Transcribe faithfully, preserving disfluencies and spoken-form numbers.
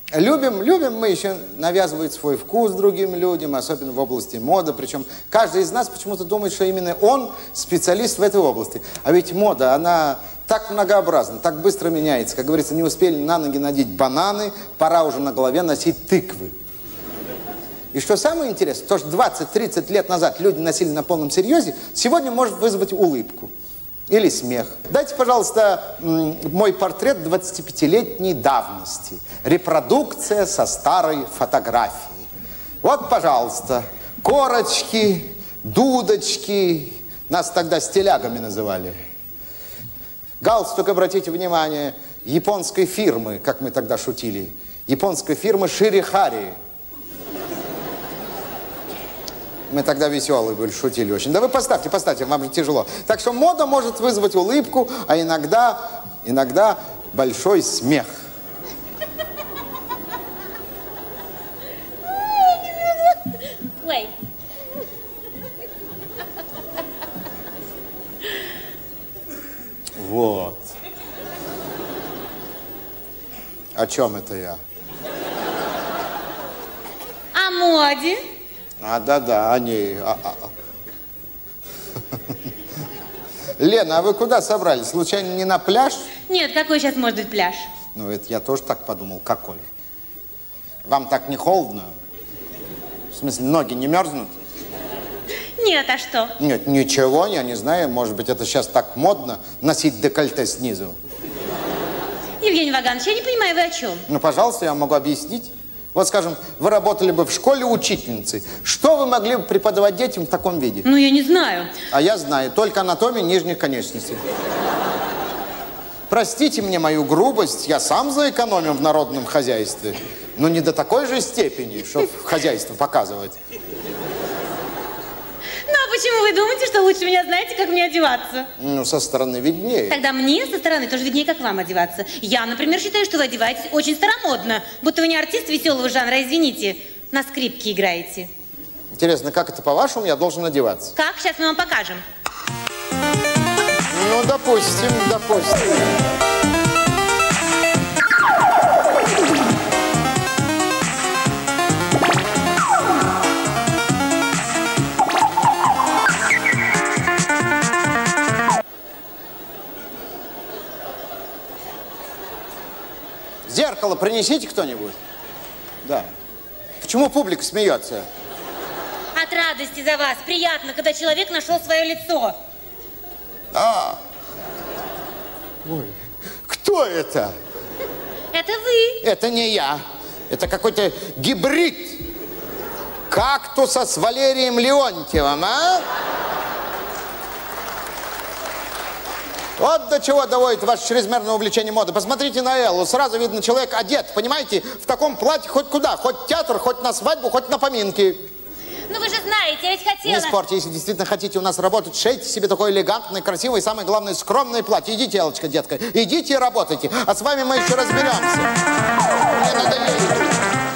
Любим, любим мы еще навязывать свой вкус другим людям, особенно в области моды. Причем каждый из нас почему-то думает, что именно он специалист в этой области. А ведь мода, она так многообразна, так быстро меняется. Как говорится, не успели на ноги надеть бананы, пора уже на голове носить тыквы. И что самое интересное, то, что двадцать-тридцать лет назад люди носили на полном серьезе, сегодня может вызвать улыбку. Или смех. Дайте, пожалуйста, мой портрет двадцатипятилетней давности. Репродукция со старой фотографии. Вот, пожалуйста, корочки, дудочки. Нас тогда стилягами называли. Галстук, обратите внимание, японской фирмы, как мы тогда шутили. Японской фирмы Шири-Хари. Мы тогда веселые были, шутили очень. Да вы поставьте, поставьте, вам же тяжело. Так что мода может вызвать улыбку, а иногда, иногда большой смех. Ой. Вот. О чем это я? О моде. А, да-да, они... А, а, а. Лена, а вы куда собрались? Случайно не на пляж? Нет, какой сейчас может быть пляж? Ну, это я тоже так подумал. Какой? Вам так не холодно? В смысле, ноги не мерзнут? Нет, а что? Нет, ничего, я не знаю. Может быть, это сейчас так модно носить декольте снизу. Евгений Ваганович, я не понимаю, вы о чем? Ну, пожалуйста, я могу объяснить. Вот, скажем, вы работали бы в школе учительницей. Что вы могли бы преподавать детям в таком виде? Ну, я не знаю. А я знаю. Только анатомию нижних конечностей. Простите мне мою грубость. Я сам заэкономил в народном хозяйстве. Но не до такой же степени, чтобы хозяйство показывать. Ну, а почему вы думаете, что лучше меня знаете, как мне одеваться? Ну, со стороны виднее. Тогда мне со стороны тоже виднее, как вам одеваться. Я, например, считаю, что вы одеваетесь очень старомодно. Будто вы не артист веселого жанра, извините, на скрипке играете. Интересно, как это, по-вашему, я должен одеваться? Как? Сейчас мы вам покажем. Ну, допустим, допустим. Зеркало принесите кто-нибудь. Да. Почему публика смеется? От радости за вас. Приятно, когда человек нашел свое лицо. А. Ой. Кто это? Это вы. Это не я. Это какой-то гибрид. Кактуса с Валерием Леонтьевым, а? Вот до чего доводит ваше чрезмерное увлечение модой. Посмотрите на Эллу. Сразу видно, человек одет, понимаете, в таком платье хоть куда. Хоть в театр, хоть на свадьбу, хоть на поминки. Ну вы же знаете, я ведь хотела... Не спорьте, если действительно хотите у нас работать, шейте себе такое элегантное, красивое и, самое главное, скромное платье. Идите, Эллочка, детка, идите и работайте. А с вами мы еще разберемся. Мне надоели.